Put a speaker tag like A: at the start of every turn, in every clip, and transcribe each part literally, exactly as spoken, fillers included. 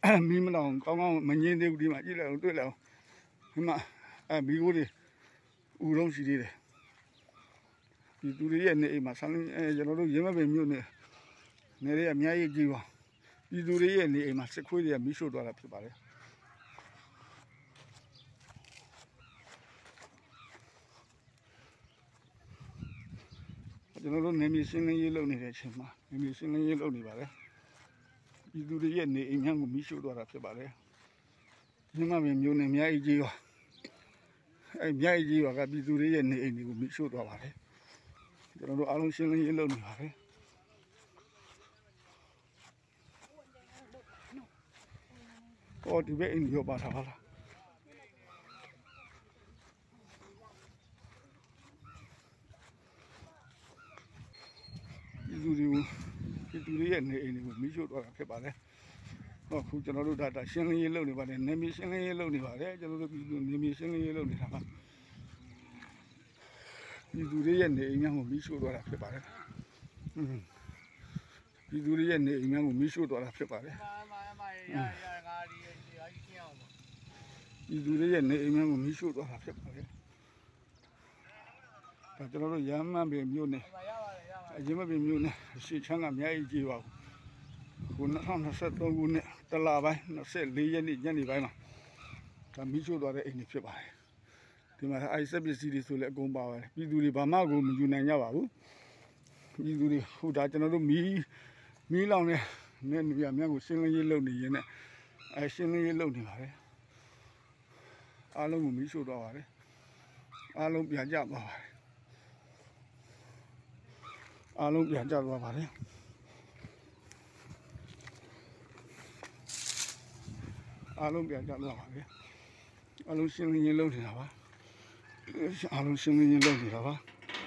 A: မီးမလောင်ကောင်းကောင်းမငြင်းသေးဘူးဒီမှာကြည့်လိုက်အောင်တွေ့လိုက်အောင်ဒီမှာအဲမီးကိုတွေဥတုံးရှိသေးတယ်ဒီသူတွေရဲ့နေအိမ်မှာဆန်းအဲကျွန်တော်တို့ရင်းမပင်မြို့နယ်နေရဲအများကြီးကြီးပါဒီသူတွေရဲ့နေအိမ်မှာစစ်ခွေးတွေကမီးရှို့သွားတာဖြစ်ပါတယ်ကျွန်တော်တို့နေမီရှင်းလင်းရေးလုပ်နေတဲ့အချိန်မှာနေမီရှင်းလင်းရေးလုပ်နေပါတယ်ဒီသူတွေရဲ့နေအိမ်များကိုမီးရှို့သွားတာဖြစ်ပါတယ်ဒီမှာမျိုးနဲ့အများကြီးကြီးပါအဲအများကြီးကြီးပါကပြည်သူတွေရဲ့နေအိမ်တွေကိုမီးရှို့သွားပါတယ်ကျွန်တော်တို့အားလုံးရှင်းလင်းရေးလုပ်နေပါတယ်ဟောဒီဘက်အိမ်ရောပါထားပါလားပြည်သူတွေကိုပြည်သူတွေရဲ့နေအိမ်တွေကိုမီးရှို့သွားတာဖြစ်ပါတယ်ဟောခုကျွန်တော်တို့ဒါတာရှင်းလင်းရေးလုပ်နေပါတယ်နေမီရှင်းလင်းရေးလုပ်နေပါတယ်ကျွန်တော်တို့ပြည်သူနေမီရှင်းလင်းရေးလုပ်နေတာပါပြည်သူတွေရဲ့နေအိမ်များကိုမီးရှို့သွားတာဖြစ်ပါတယ်ပြည်သူတွေရဲ့နေအိမ်များကိုမီးရှို့သွားတာဖြစ်ပါတယ်ပြည်သူတွေရဲ့နေအိမ်များကိုမီးရှို့သွားတာဖြစ်ပါတယ်ဒါကျွန်တော်တို့ရမ်းမှန်းပင်မြို့နယ်အရင်မပင်မြို့နယ်ရှေ့ချမ်းကအများကြီးကြီးပါဘူးခုနှစ်ထောင်နှစ်ဆယ်သုံးခုနှစ်တလပိုင်းနှစ်ဆယ်လေးရက်နေ့ညနေပိုင်းမှာဒါမီးရှို့သွားတဲ့အိမ်တွေဖြစ်ပါတယ်ဒီမှာအိုက်ဆက်ပစ္စည်းတွေဆိုလည်းအကုန်ပါပါတယ်ပြည်သူတွေဘာမှကိုမယူနိုင်ကြပါဘူးပြည်သူတွေဟိုဒါကျွန်တော်တို့မီးမီးလောင်တဲ့နေနေရာများကိုရှင်းလင်းရေးလုပ်နေရင်လည်းအဲရှင်းလင်းရေးလုပ်နေပါတယ်အားလုံးကိုမီးရှို့သွားပါတယ်အားလုံးပြန်ကြသွားပါတယ်အားလုံးပြန်ကြသွားပါတယ်အားလုံးပြန်ကြသွားပါတယ်အားလုံးရှင်းလင်းရေးလုပ်နေတာပါအားလုံးရှင်းလင်းရေးလုပ်နေတာပါ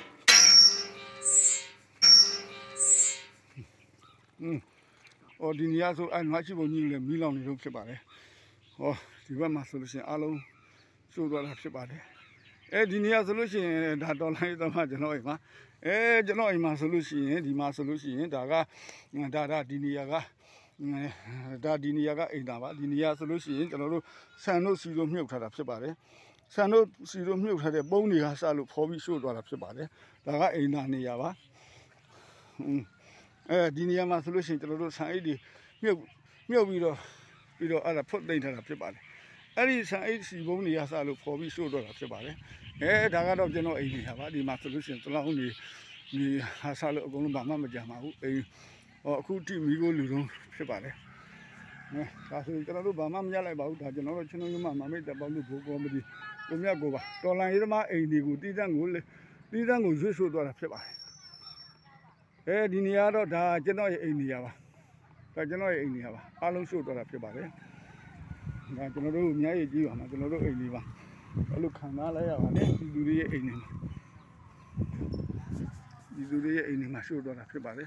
A: อืมအော်ဒီနေရာဆိုအဲ့ငါရှိပုံကြီးလည်းမီးလောင်နေလို့ဖြစ်ပါတယ်ဟောဒီဘက်မှာဆိုလို့ရှိရင်အားလုံးရှို့သွားတာဖြစ်ပါတယ်အဲဒီနေရာဆိုလို့ရှိရင်ဒါတော်လိုင်းသမားကျွန်တော်အိမ်မှာအဲကျွန်တော်အိမ်မှာဆိုလို့ရှိရင်ဒီမှာဆိုလို့ရှိရင်ဒါကဒါဒါဒီနေရာကဒါဒီနေရာကအိမ်သာပါဒီနေရာဆိုလို့ရှိရင်ကျွန်တော်တို့ဆန်တို့စီတို့မြုပ်ထားတာဖြစ်ပါတယ်ဆန်တို့စီတို့မြုပ်ထားတဲ့ပုံးတွေကစလို့ဖော်ပြီးရှို့သွားတာဖြစ်ပါတယ်ဒါကအိမ်သာနေရာပါအဲဒီနေရာမှာဆိုလို့ရှိရင်ကျွန်တော်တို့ဆန်အိတ်တွေမြုပ်မြုပ်ပြီးတော့ပြီးတော့အဲ့ဒါဖွတ်သိမ့်ထားတာဖြစ်ပါတယ်အဲ့ဒီဆန်အိတ်စီပုံးတွေကစလို့ဖော်ပြီးရှို့သွားတာဖြစ်ပါတယ်အဲဒါကတော့ကျွန်တော်အိမ်နေပါဒီမှာဆိုလို့ရှိရင်တလောင်းနေဒီဟာဆလို့အကုန်လုံးဘာမှမကြံပါဘူးအိမ်ဟောအခုတိမီးကိုလူလုံးဖြစ်ပါတယ်အဲဒါဆိုကျွန်တော်တို့ဘာမှမရလိုက်ပါဘူးဒါကျွန်တော်တို့ချင်းလုံးရမမမိတ်တပေါင်းလို့ဘိုးကောမဒီကိုမြတ်ကိုပါတော်လန်ရေးသမားအိမ်တွေကိုတီးတန်းကိုတီးတန်းကိုရွှေ့ဆို့သွားတာဖြစ်ပါတယ်အဲဒီနေရာတော့ဒါကျွန်တော်ရဲ့အိမ်နေရာပါဒါကျွန်တော်ရဲ့အိမ်နေရာပါအားလုံးရှို့သွားတာဖြစ်ပါတယ်ဒါကျွန်တော်တို့အများကြီးကြည့်ပါမှာကျွန်တော်တို့အိမ်လေးပါအဲ့လိုခံစားလိုက်ရပါတယ်ဒီလူတွေရဲ့အိမ်တွေဒီလူတွေရဲ့အိမ်တွေမှာရှို့သွားတာဖြစ်ပါတယ်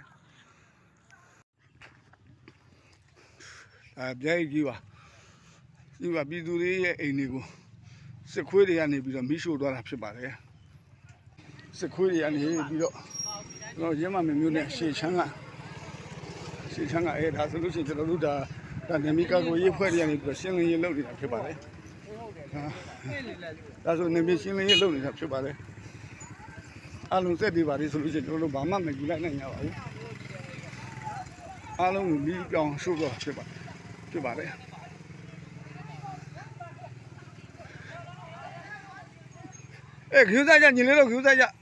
A: အဲပြိုင်ကြီးပါဒီပါပြည်သူတွေရဲ့အိမ်တွေကိုစစ်ခွေးတွေကနေပြီးတော့မီးရှို့သွားတာဖြစ်ပါတယ်စစ်ခွေးတွေကနေပြီးတော့တော့ရင်းမမျိုးနဲ့ရှေ့ချမ်းကရှေ့ချမ်းကအဲဒါဆိုလို့ရှိရင်ကျွန်တော်တို့ဒါဒါနေမီကာကိုရေးဖွဲ့တွေကနေပြီးတော့ရှင်းလင်းရေးလုပ်နေတာဖြစ်ပါတယ်ဒါဆိုနေမီရှင်းလင်းရေးလုပ်နေတာဖြစ်ပါတယ်အားလုံးစက်တွေပါလေဆိုလို့ရှိရင်ကျွန်တော်တို့ဘာမှမယူလိုက်နိုင်ကြပါဘူးအားလုံးကိုမီးပြောင်းရှို့တော့ဖြစ်ပါဖြစ်ပါတယ်အဲခူးစားကြညီလေးတို့ခူးစားကြ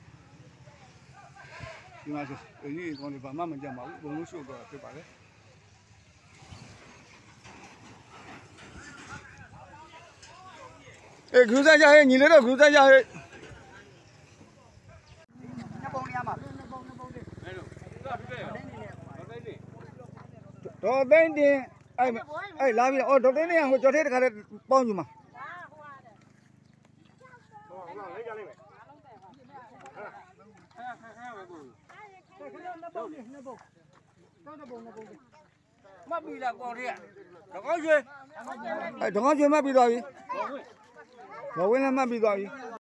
A: ဒီမှာဆိုဒီကောင်တွေဘာမှမကြမ်းပါဘူးဘုံလို့ရှို့တော့ဖြစ်ပါတယ်အဲခူးစားကြဟဲ့ညီလေးတို့ခူးစားကြဟဲ့နှစ်ပုံရမှာနှစ်ပုံနှစ်ပုံလေးအဲလိုဒေါ်သိန်းတင်အဲ့အဲ့လာပြီအော်ဒေါ်သိန်းတင်ဟိုကြော်သေးတခါတည်းပေါင်းယူမှာမတ်ပြီလားကောင်လေးကတကောင်းရွှေအဲတကောင်းရွှေမတ်ပြီးသွားပြီဘောဝင်းလည်းမတ်ပြီးသွားပြီ